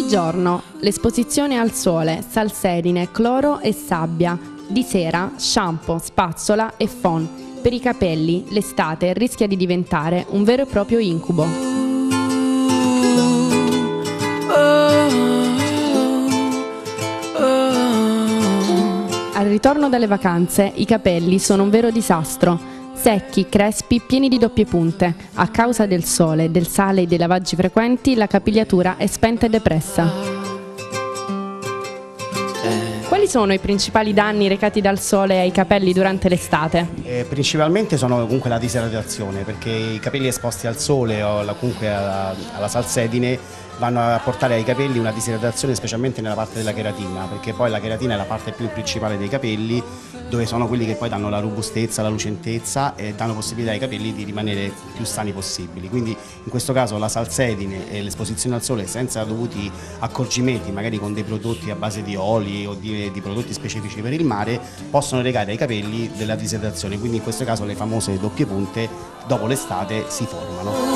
Di giorno, l'esposizione al sole, salsedine, cloro e sabbia. Di sera, shampoo, spazzola e phon. Per i capelli, l'estate rischia di diventare un vero e proprio incubo. Al ritorno dalle vacanze, i capelli sono un vero disastro. Secchi, crespi, pieni di doppie punte. A causa del sole, del sale e dei lavaggi frequenti, la capigliatura è spenta e depressa. Quali sono i principali danni recati dal sole ai capelli durante l'estate? Principalmente sono comunque la disidratazione, perché i capelli esposti al sole o comunque alla salsedine vanno a portare ai capelli una disidratazione, specialmente nella parte della cheratina, perché poi la cheratina è la parte più principale dei capelli, dove sono quelli che poi danno la robustezza, la lucentezza e danno possibilità ai capelli di rimanere più sani possibili. Quindi in questo caso la salsedine e l'esposizione al sole senza dovuti accorgimenti, magari con dei prodotti a base di oli o di prodotti specifici per il mare, possono recare ai capelli della disidratazione, quindi in questo caso le famose doppie punte dopo l'estate si formano.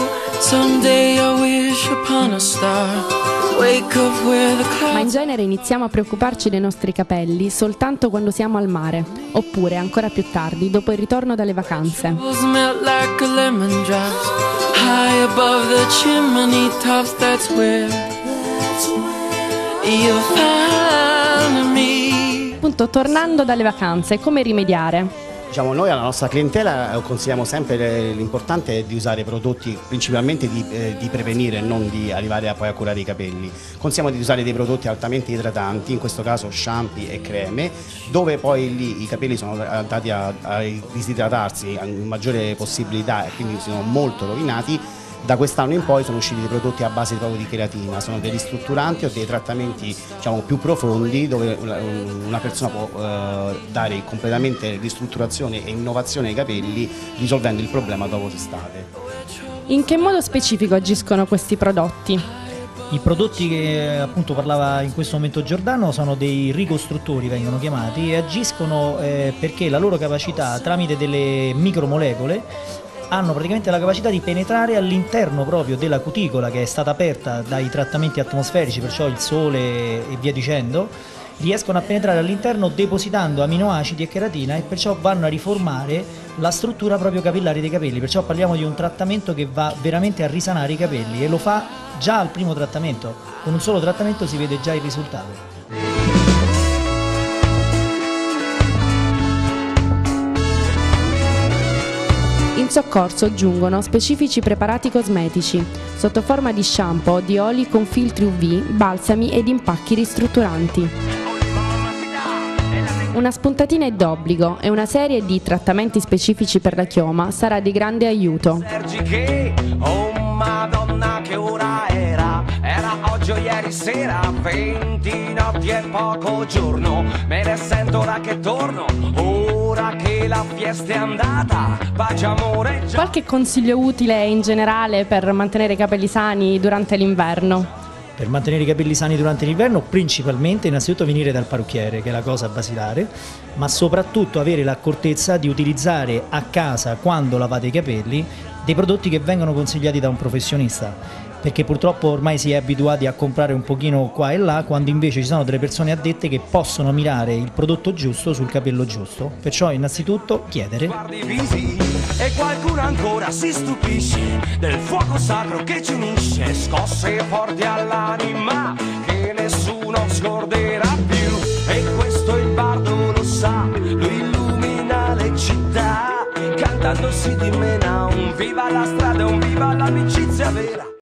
Ma in genere iniziamo a preoccuparci dei nostri capelli soltanto quando siamo al mare, oppure ancora più tardi, dopo il ritorno dalle vacanze. Appunto, tornando dalle vacanze, come rimediare? Diciamo, noi alla nostra clientela consigliamo sempre l'importante è di usare prodotti principalmente di prevenire e non di arrivare poi a curare i capelli. Consigliamo di usare dei prodotti altamente idratanti, in questo caso shampoo e creme, dove poi lì i capelli sono andati a disidratarsi a maggiore possibilità e quindi sono molto rovinati. Da quest'anno in poi sono usciti dei prodotti a base proprio di cheratina, sono dei ristrutturanti o dei trattamenti, diciamo, più profondi dove una persona può dare completamente ristrutturazione e innovazione ai capelli risolvendo il problema dopo l'estate. In che modo specifico agiscono questi prodotti? I prodotti che appunto parlava in questo momento Giordano sono dei ricostruttori, vengono chiamati, e agiscono perché la loro capacità tramite delle micromolecole hanno praticamente la capacità di penetrare all'interno proprio della cuticola che è stata aperta dai trattamenti atmosferici, perciò il sole e via dicendo, riescono a penetrare all'interno depositando aminoacidi e cheratina e perciò vanno a riformare la struttura proprio capillare dei capelli, perciò parliamo di un trattamento che va veramente a risanare i capelli e lo fa già al primo trattamento, con un solo trattamento si vede già il risultato. In soccorso giungono specifici preparati cosmetici, sotto forma di shampoo, di oli con filtri UV, balsami ed impacchi ristrutturanti. Una spuntatina è d'obbligo e una serie di trattamenti specifici per la chioma sarà di grande aiuto. Oh Madonna, che ora era oggi o ieri sera, 20 notti e poco giorno, me ne sento ora che torno, ora che la fiesta è andata, pace amore già. Qualche consiglio utile in generale per mantenere i capelli sani durante l'inverno? Per mantenere i capelli sani durante l'inverno, principalmente innanzitutto venire dal parrucchiere, che è la cosa basilare, ma soprattutto avere l'accortezza di utilizzare a casa, quando lavate i capelli, dei prodotti che vengono consigliati da un professionista, perché purtroppo ormai si è abituati a comprare un pochino qua e là, quando invece ci sono delle persone addette che possono mirare il prodotto giusto sul capello giusto. Perciò innanzitutto chiedere. Guardi i visi e qualcuno ancora si stupisce del fuoco sacro che ci unisce, scosse forti all'anima che nessuno scorderà più, e questo il bardo lo sa, lui illumina le città, cantando si dimena un viva la strada, un viva l'amicizia vera.